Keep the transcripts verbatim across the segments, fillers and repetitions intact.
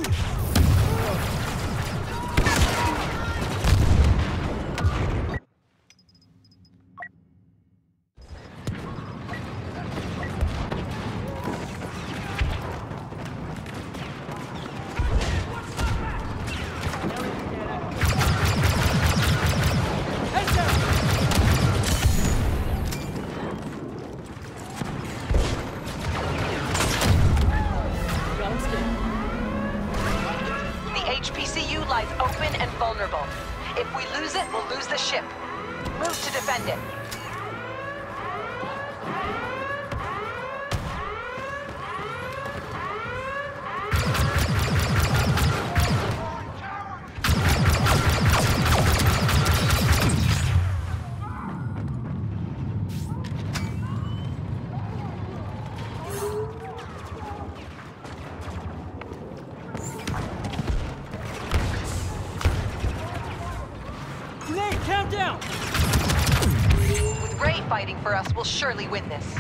H P C U lies open and vulnerable. If we lose it, we'll lose the ship. Move to defend it. Countdown! With Ray fighting for us, we'll surely win this.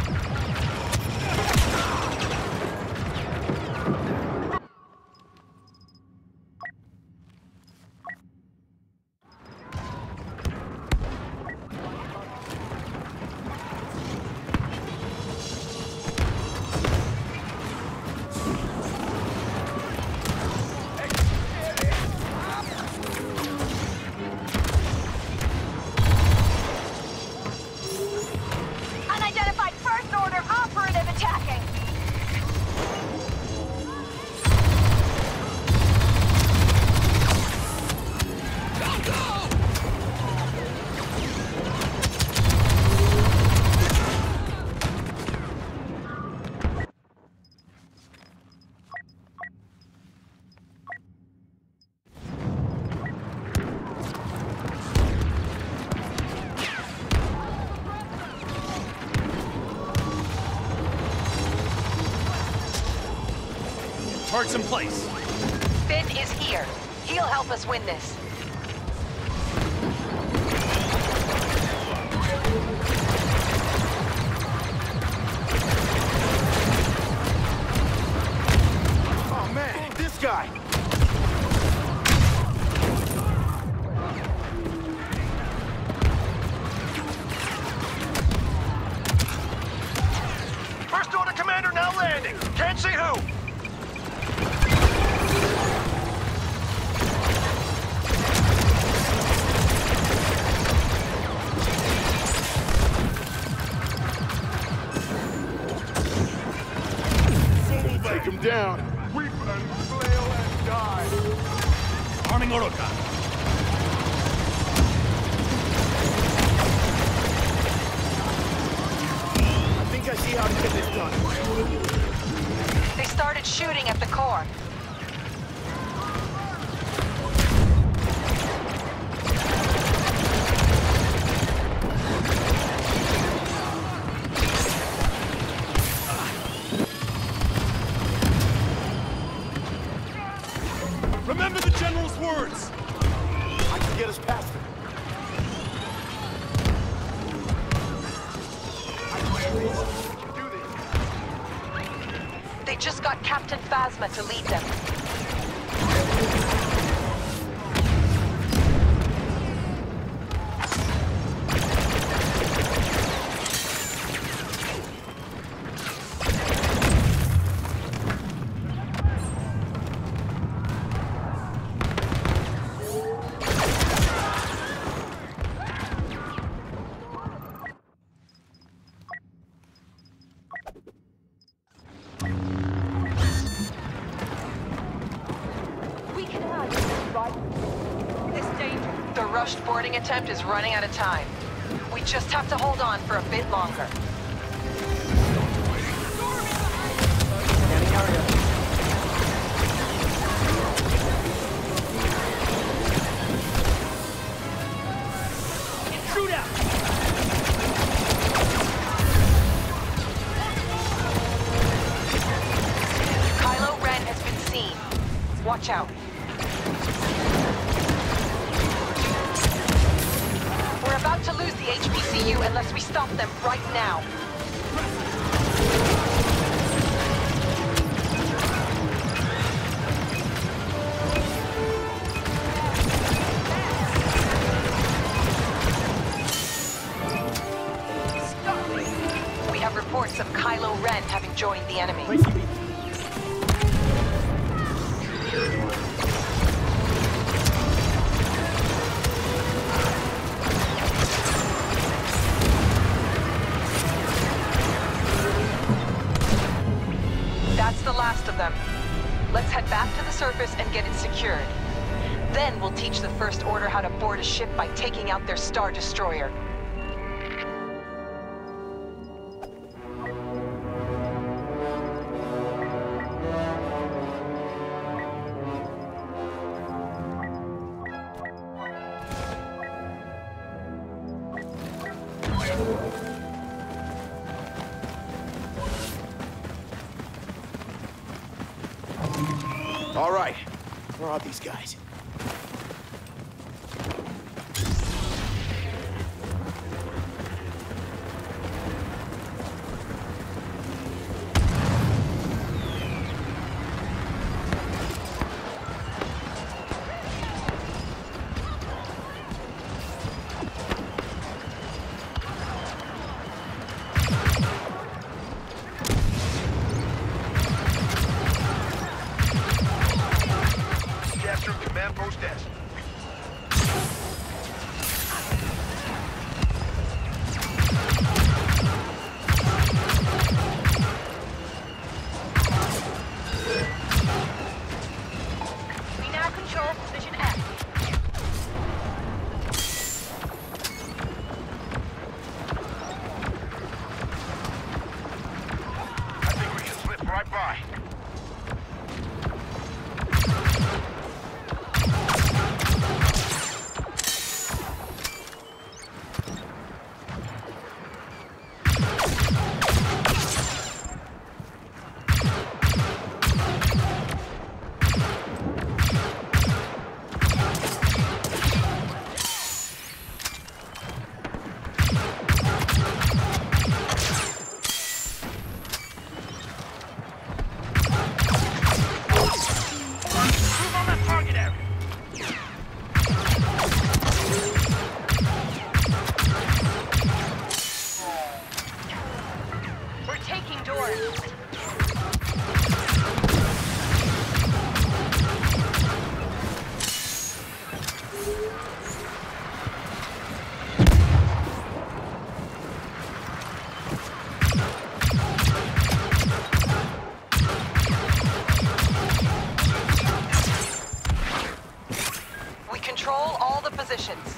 Target's in place. Finn is here. He'll help us win this. Oh man, this guy! First Order Commander now landing. Can't see who. Take him down. Weep and flail and die. Arming Oroka. I think I see how to get this done. They started shooting at the core. Remember the General's words! I can get us past him. I can do this. They just got Captain Phasma to lead them. The rushed boarding attempt is running out of time. We just have to hold on for a bit longer. Scanning area. Shoot out! Kylo Ren has been seen. Watch out. We're about to lose the H P C U unless we stop them right now. joined the enemy. Wait, C B. That's the last of them. Let's head back to the surface and get it secured. Then we'll teach the First Order how to board a ship by taking out their Star Destroyer. All right. Where are these guys? Command post desk. We now control position F. I think we can slip right by. Control all the positions.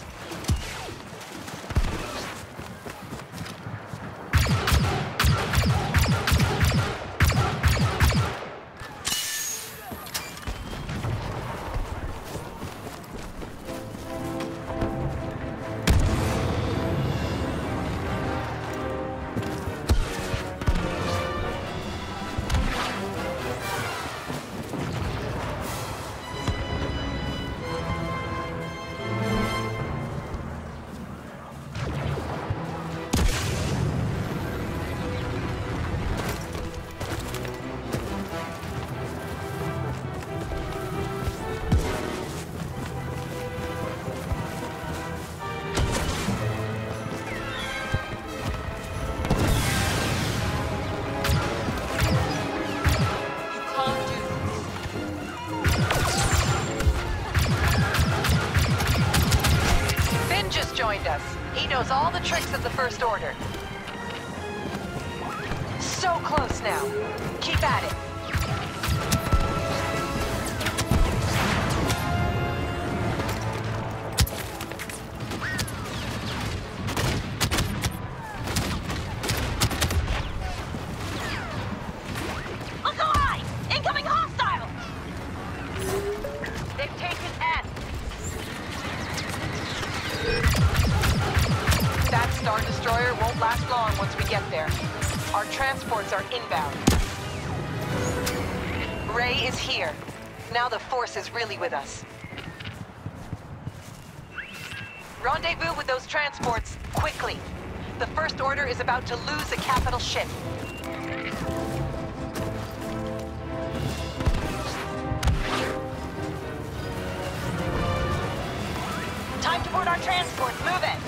Joined us. He knows all the tricks of the First Order. So close now. Keep at it. Look alive! Incoming hostile! They've taken F. That Star Destroyer won't last long once we get there. Our transports are inbound. Ray is here. Now the Force is really with us. Rendezvous with those transports, quickly. The First Order is about to lose a capital ship. Time to board our transports. Move it!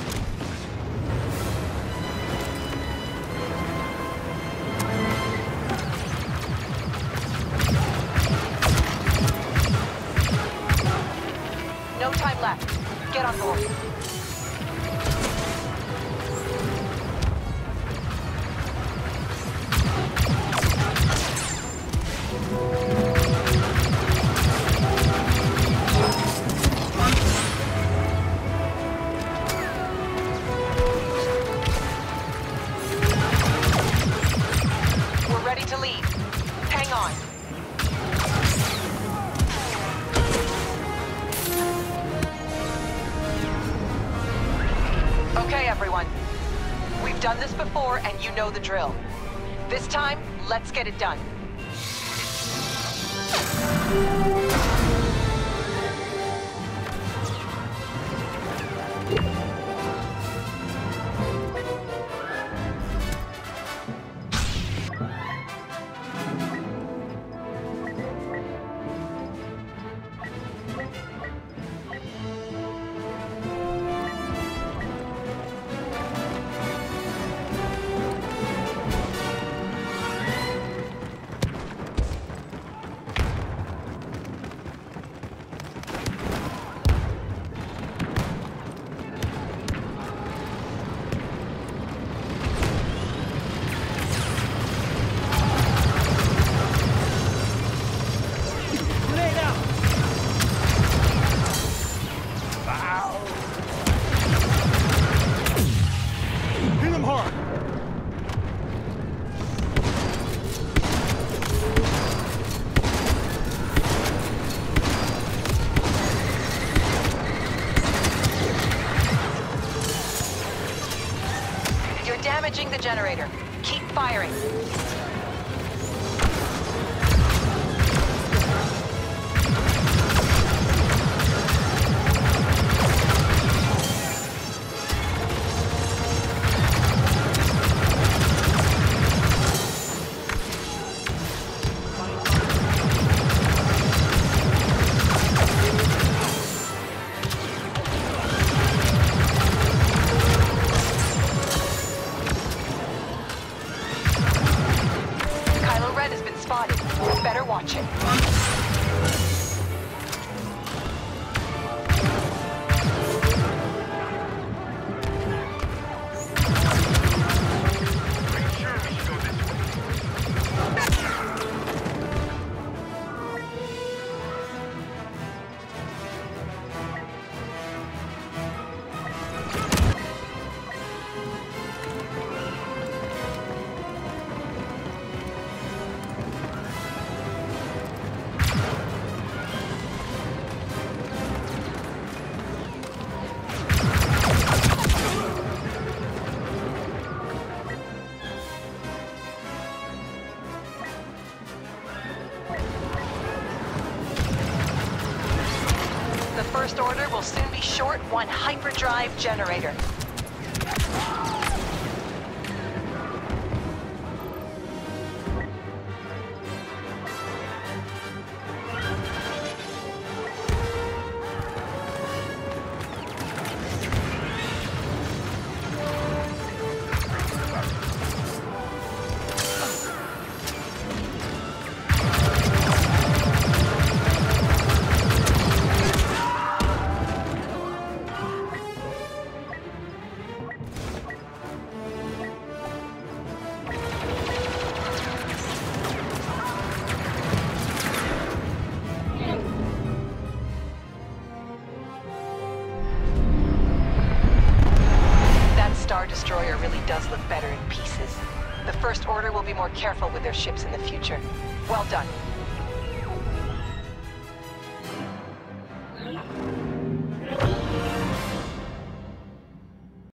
no time left. Get on board. We're ready to leave. Hang on. Okay, everyone. We've done this before, and you know the drill. This time, let's get it done. Grenade out! Hit him hard! You're damaging the generator. Keep firing. Kylo Ren has been spotted. Better watch it. Pretty sure we should go this way. The First Order will soon be short one hyperdrive generator. Star Destroyer really does look better in pieces. The First Order will be more careful with their ships in the future. Well done.